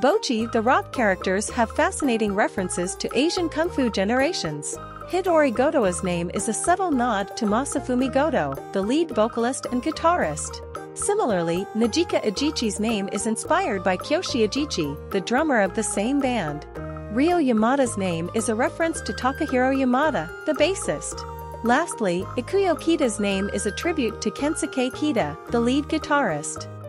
Bocchi, the rock characters have fascinating references to Asian Kungfu generations. Hitori Gotoh's name is a subtle nod to Masafumi Gotoh, the lead vocalist and guitarist. Similarly, Najika Ajichi's name is inspired by Kyoshi Ajichi, the drummer of the same band. Ryo Yamada's name is a reference to Takahiro Yamada, the bassist. Lastly, Ikuyo Kita's name is a tribute to Kensuke Kita, the lead guitarist.